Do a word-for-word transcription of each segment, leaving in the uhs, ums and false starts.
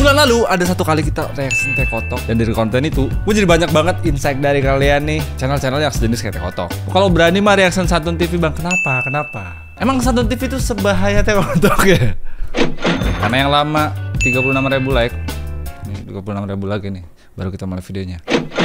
bulan lalu ada satu kali kita reaksi Teh Kotok, dan dari konten itu gue jadi banyak banget insight dari kalian nih, channel-channel yang sejenis kayak Teh Kotok. Kalau berani mah reaction Santun T V bang, kenapa? Kenapa? Emang Santun T V itu sebahaya Teh Kotok ya? Karena yang lama tiga puluh enam ribu like, nih tiga puluh enam ribu lagi nih, baru kita mulai videonya.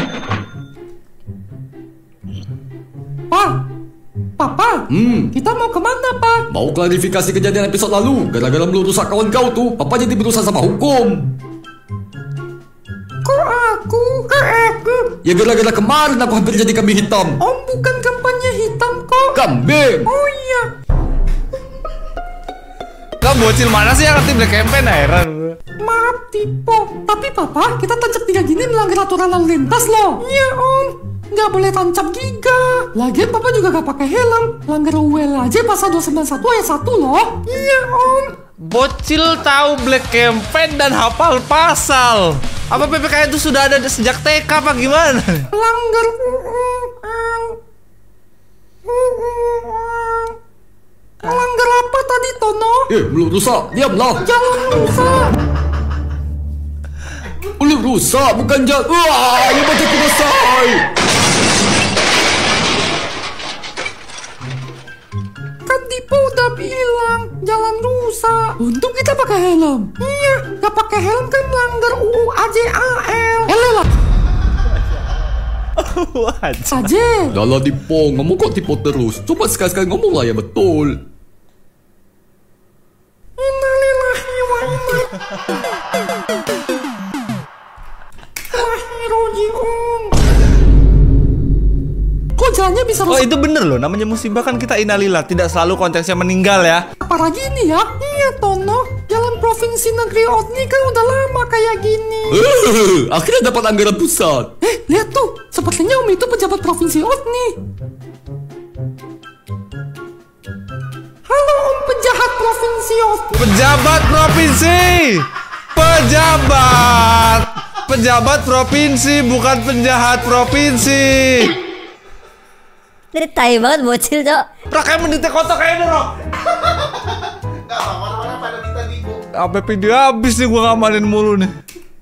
Pak, Papa, hmm. kita mau kemana, Pak? Mau klarifikasi kejadian episode lalu. Gara-gara lu rusak kawan kau tuh, Papa jadi berusaha sama hukum. Kok aku? Kok aku? Ya gara-gara kemarin aku hampir jadi kambing hitam. Om bukan kampanye hitam kok. Kambing. Oh iya. Kau bocil mana sih yang ngerti Black Campaign, heran. Maaf Tipo, tapi Papa, kita tancap tiga gini melanggar aturan lalu lintas loh. Iya Om, nggak boleh tancap giga. Lagian Papa juga gak pakai helm. Langgar U L aja pasal dua sembilan satu ayat satu loh. Iya Om. Bocil tahu Black Campaign dan hafal pasal. Apa P P K itu sudah ada sejak T K apa gimana? Langgar U U. Melanggar apa tadi Tono? Eh, mulut rusak, diamlah. Jangan rusak. Mulut rusak, bukan jalan. Wah, ini baca selesai. Kan Tipo udah bilang jalan rusak. Untung kita pakai helm. Iya, gak pakai helm kan melanggar U U A J A L. Elah. Saja. Dah lah Tipo, ngomong kok Tipo terus. Coba sekali-sekali ngomong lah ya betul. Innalillahi wa inna ilaihi raji'un. Kok jalannya bisa rusak? Oh itu bener loh, namanya musibah kan kita innalillah, tidak selalu konteksnya meninggal ya. Apalagi ini ya? Iya Tono, jalan provinsi negeri Otni kan udah lama kayak gini. Uh, akhirnya dapat anggaran pusat. Eh, lihat tuh, sepertinya Om itu pejabat provinsi Otni. Halo Om penjahat provinsi Otni. Pejabat provinsi, pejabat, pejabat provinsi bukan penjahat provinsi. Ini tai banget bocil, Cok. Rok kayak menditek kotak kayaknya Rok. Gak mana-mana pada kita bingung. Sampai video habis nih gua ngamanin mulu nih.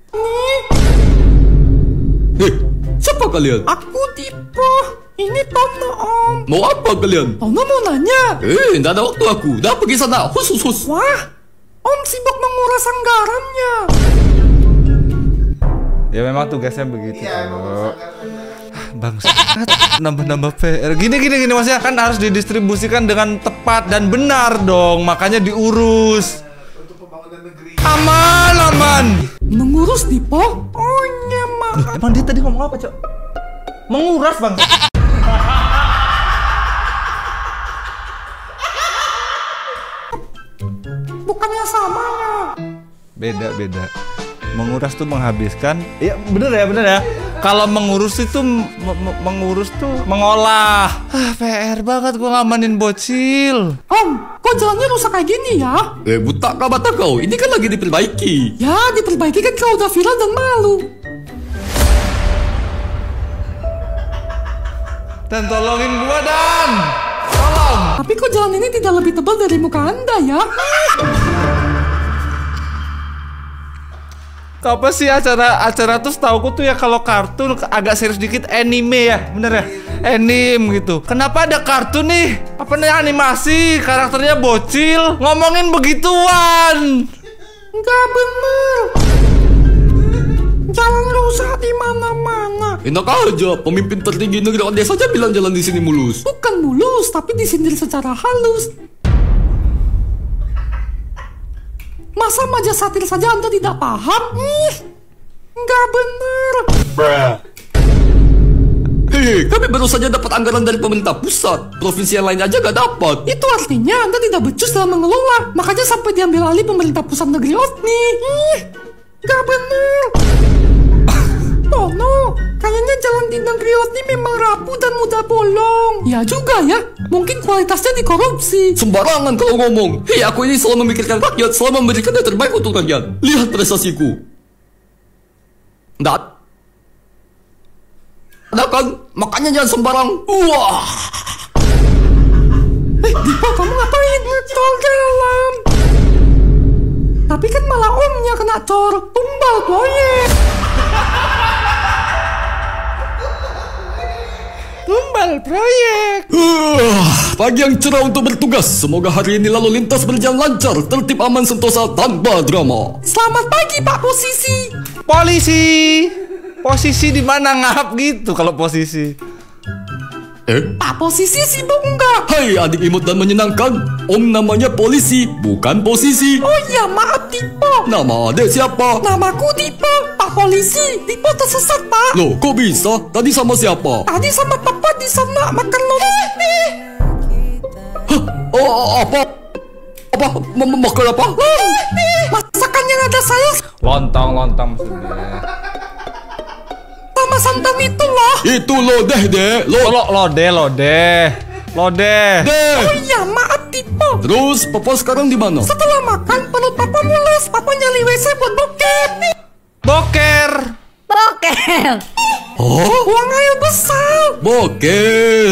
Hei, siapa kalian? Aku Tipo. Ini Tono Om. Mau apa kalian? Tono mau nanya. Eh, nggak ada waktu aku. Dah pergi sana. Hus, hus, hus. Wah, Om sibuk menguras anggarannya. Ya memang tugasnya begitu. Iya, emang Bangsa, nambah-nambah P R. Gini gini gini maksudnya kan harus didistribusikan dengan tepat dan benar dong. Makanya diurus. untuk pembangunan negeri. Aman, aman. Mengurus Tipo? Oh iya mak. Emang dia tadi ngomong apa, Cok? Menguras, Bang. Bukannya sama ya? Beda, beda. Menguras tuh menghabiskan. Iya, bener ya, bener ya. Kalau mengurus itu mengurus tuh mengolah. Ah, P R banget gua ngamanin bocil. Om, kok jalannya rusak kayak gini ya? Eh, buta kah mata kau? Ini kan lagi diperbaiki. Ya, diperbaiki kan kalau udah viral dan malu. Dan tolongin gua, Dan. Tolong. Tapi kok jalan ini tidak lebih tebal dari muka Anda ya? Apa sih acara acara tuh setauku tuh ya kalau kartun agak serius dikit anime ya, bener ya? Anime gitu. Kenapa ada kartun nih? Apa nih animasi? Karakternya bocil, ngomongin begituan. Enggak bener. Jalan rusak di mana-mana. Enak aja, pemimpin tertinggi negeri Onde saja bilang jalan di sini mulus. Bukan mulus, tapi disindir secara halus. Masa maja satir saja Anda tidak paham? Ih, nggak bener. Hei, kami baru saja dapat anggaran dari pemerintah pusat. Provinsi yang lain aja gak dapat. Itu artinya Anda tidak becus dalam mengelola. Makanya sampai diambil alih pemerintah pusat negeri Otni. Ih, nggak bener. Tono, kayaknya jalan di negeri Otni memang rapuh dan mudah bolong. Ya juga ya, mungkin kualitasnya dikorupsi. Sembarangan kalau ngomong. Hei, aku ini selalu memikirkan rakyat, selalu memberikan yang terbaik untuk rakyat. Lihat prestasiku. Nggak. Ada kan? Makanya jangan sembarang. Wah. Eh, Dipo, kamu ngapain? Tol dalam. Tapi kan malah Omnya Pokoknya kena cor, tumbal proyek. Tumbal proyek. Uh, pagi yang cerah untuk bertugas. Semoga hari ini lalu lintas berjalan lancar, tertib, aman, sentosa, tanpa drama. Selamat pagi Pak Posisi. Polisi. Posisi di mana ngap gitu kalau posisi? Eh? Pak Posisi sibuk enggak? Hai adik imut dan menyenangkan. Om namanya polisi, bukan posisi. Oh iya, maaf Dipo. Nama adek siapa? Namaku Dipo. Pak Polisi, Dipo tersesat Pak. Loh, kok bisa? Tadi sama siapa? Tadi sama Papa di sana makan roti. Hah? Oh, apa? Apa? M- makan apa? Masakan yang ada saya Lontong, lontong maksudnya. sama santan itu loh. Itu lo deh deh, lo Lo lode, lode. Lode. deh. Oh iya, maaf Dipo. Terus papa sekarang di mana? Setelah makan, perut Papa mules. Papa nyari W C buat boker. Boker. Bokel. Oh, Buang air besar. boker.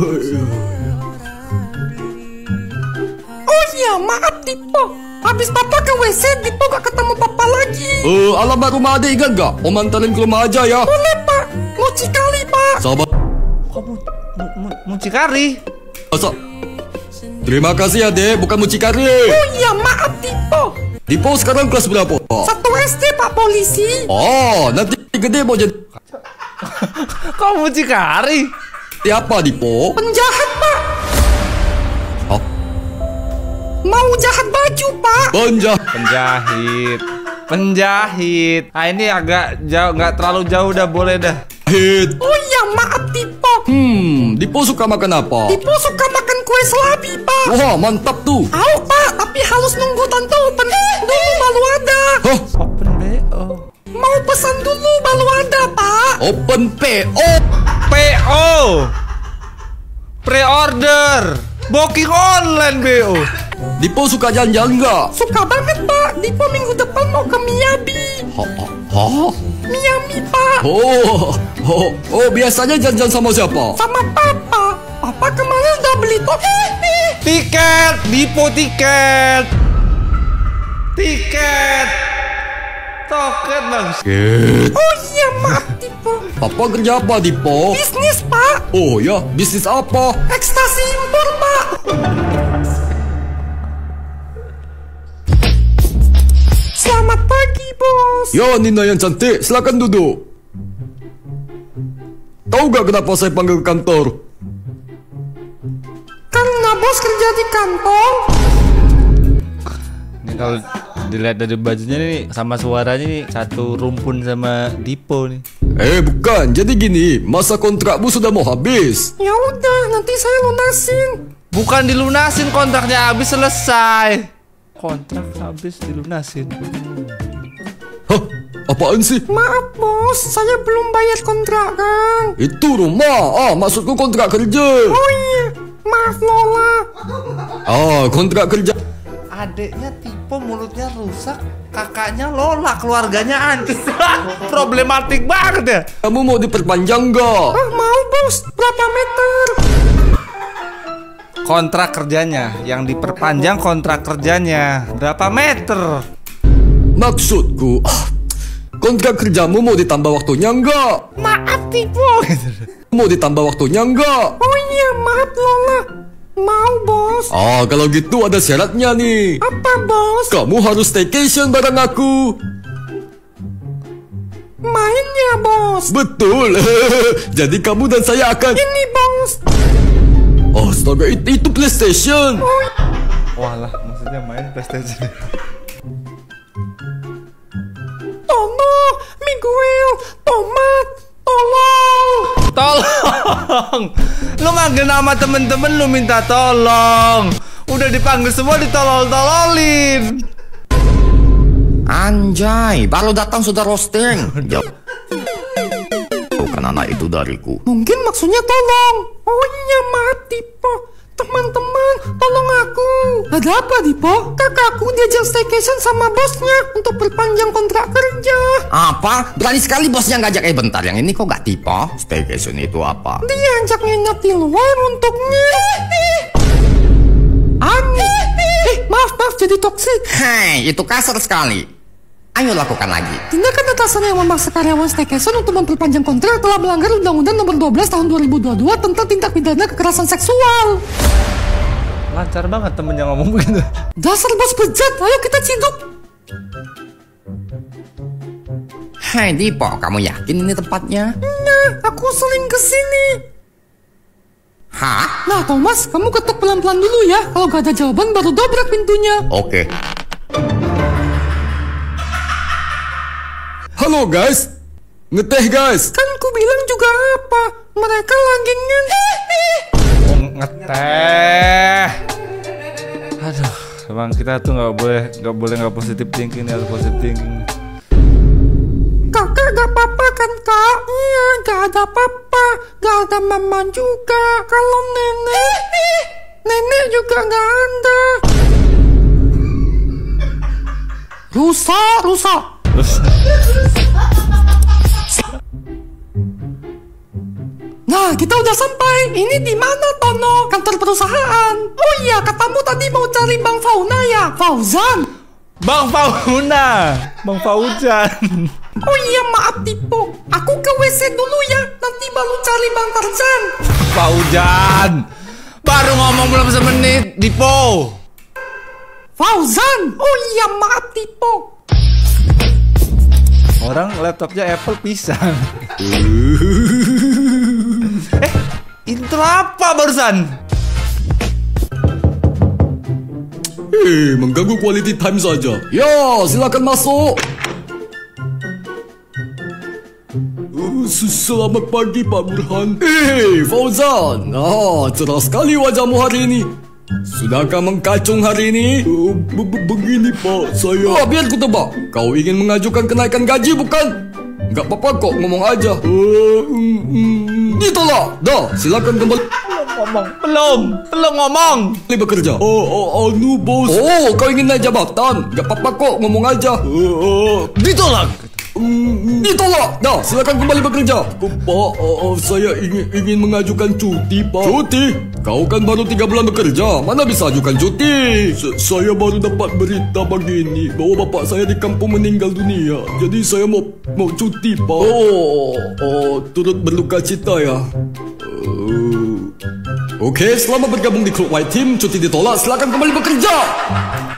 Oh iya, maaf Dipo. Habis Papa ke W C, Dipo gak ketemu Papa lagi. Eh, alamat rumah adek ingat gak? Om antarin ke rumah aja ya. Boleh Pak, mucikali Pak. Sabar. Kamu mu- mu- mucikari. Masa? Terima kasih adek, bukan mucikari. Oh iya, maaf Dipo. Dipo sekarang kelas berapa? Satu S D Pak Polisi. Oh, nanti gede mau jadi Kok mucikari? apa Dipo? Penjahat Pak. Oh, Mau jahat baju Pak. penjahat. Penjahit. Penjahit. Ah ini agak jauh, nggak terlalu jauh dah, boleh dah. Oh iya, maaf Dipo. Hmm, Dipo suka makan apa? Dipo suka makan kue selabi Pak. Wah, mantap tuh. Tahu Pak, tapi harus nunggu tante open dulu baru ada. Hah? Open B O. Mau pesan dulu baru ada Pak. Open P O. P O. Pre-order. Booking online B O. Dipo suka jalan-jalan nggak? Suka banget Pak. Dipo minggu depan mau ke Miyabi. Hah? Hah? Miami Pak. Oh, oh, oh, biasanya jalan-jalan sama siapa? Sama Papa. Papa kemarin udah beli toket. Tiket, Dipo tiket. Tiket. Toket bagus. Oh iya, maaf Dipo. Papa kerja apa Dipo? Bisnis Pak. Oh ya, bisnis apa? Ekstasi impor Pak. Selamat pagi bos. Ya Nina yang cantik, silakan duduk. Tahu gak kenapa saya panggil ke kantor? Karena bos kerja di kantong. Ini kalau dilihat dari bajunya nih sama suaranya nih satu rumpun sama Dipo nih. Eh bukan, jadi gini, masa kontrakmu sudah mau habis. Ya udah, nanti saya lunasin. Bukan dilunasin, kontraknya habis selesai. Kontrak habis dilunasin. Hah? Apaan sih? Maaf bos, saya belum bayar kontrakan. Itu rumah, ah maksudku kontrak kerja. Oh iya, maaf Lola. Ah, kontrak kerja. Adeknya Dipo mulutnya rusak, kakaknya Lola, keluarganya anti. Problematik banget ya. Kamu mau diperpanjang gak? Ah mau bos, berapa meter? Kontrak kerjanya, yang diperpanjang kontrak kerjanya berapa meter? Maksudku, ah, kontrak kerjamu mau ditambah waktunya enggak? Maaf Dipo. Mau ditambah waktunya enggak? Oh iya, maaf Lola. Mau bos. Ah, kalau gitu ada syaratnya nih. Apa bos? Kamu harus staycation bareng aku. Mainnya bos. Betul. Jadi kamu dan saya akan. Ini bos. Astaga, itu, itu PlayStation. Walah, maksudnya main PlayStation. Tono, Miguel, Tomat, tolong. Tolong. Lu manggil nama temen-temen lu minta tolong. Udah dipanggil semua ditolol-tololin. Anjay, baru datang sudah roasting. Jauh. Bukan anak itu dariku. Mungkin maksudnya tolong. Oh iya, maaf Dipo. Teman-teman, tolong aku. Ada apa Dipo? Kakakku diajak staycation sama bosnya untuk perpanjang kontrak kerja. Apa? Berani sekali bosnya ngajak. Eh bentar, yang ini kok gak tipe? Staycation itu apa? Dia ajak nginep di luar untuknya. Aneh. Eh, maaf maaf jadi toksik. Hei, itu kasar sekali. Ayo lakukan lagi. Tindakan atasan yang memaksa karyawan staycation untuk memperpanjang kontrak telah melanggar Undang-Undang Nomor dua belas Tahun dua ribu dua puluh dua tentang tindak pidana kekerasan seksual. Lancar banget temennya ngomong begitu. Dasar bos bejat, ayo kita ciduk. Hai Dipo, kamu yakin ini tempatnya? Nah, aku sering kesini. Hah? Nah Thomas, kamu ketuk pelan-pelan dulu ya. Kalau gak ada jawaban baru dobrak pintunya. Oke. Halo guys, ngeteh guys. Kan ku bilang juga apa? Mereka lagi ngeteh. Oh, ngeteh. Aduh, emang kita tuh nggak boleh nggak boleh nggak positif thinking ya, positif thinking. Kakak gak apa-apa kan kak? Iya, gak ada papa, gak ada mama juga. Kalau nenek, nenek juga gak ada. Rusak, rusak. Nah, kita udah sampai. Ini di mana, Tono? Kantor perusahaan. Oh iya, katamu tadi mau cari Bang Fauna ya? Fauzan. Bang Fauna, Bang Fauzan. Oh iya, maaf Dipo. Aku ke W C dulu ya. Nanti baru cari Bang Tarzan. Fauzan. Baru ngomong belum semenit, Dipo. Fauzan. Oh iya, maaf Dipo. Orang laptopnya Apple pisang. Eh, intro apa barusan? Eh, mengganggu quality time saja. Ya, silakan masuk. Uh, selamat pagi Pak Burhan. Eh, Fauzan. Ah, cerah sekali wajahmu hari ini. Sudahkah mengkacung hari ini? Uh, be -be begini Pak, saya... Oh, biar ku tebak. Kau ingin mengajukan kenaikan gaji bukan? Gak apa-apa kok, ngomong aja. Uh, mm, mm. Ditolak. Dah, silakan kembali. Ngomong, belum, belum ngomong. Kembali bekerja. Oh, oh, anu bos. Oh, kau ingin naik jabatan? Gak apa-apa kok, ngomong aja. Uh, uh. Ditolak. Mm, ditolak. Dah, silakan kembali bekerja. Oh, Pak, oh, oh, saya ingin ingin mengajukan cuti, Pak. Cuti? Kau kan baru tiga bulan bekerja. Mana bisa ajukan cuti? S saya baru dapat berita begini bahwa bapak saya di kampung meninggal dunia. Jadi saya mau mau cuti, Pak. Oh, oh, turut berduka cita ya. Uh. Oke, selamat bergabung di Klub White Team. Cuti ditolak. Silakan kembali bekerja.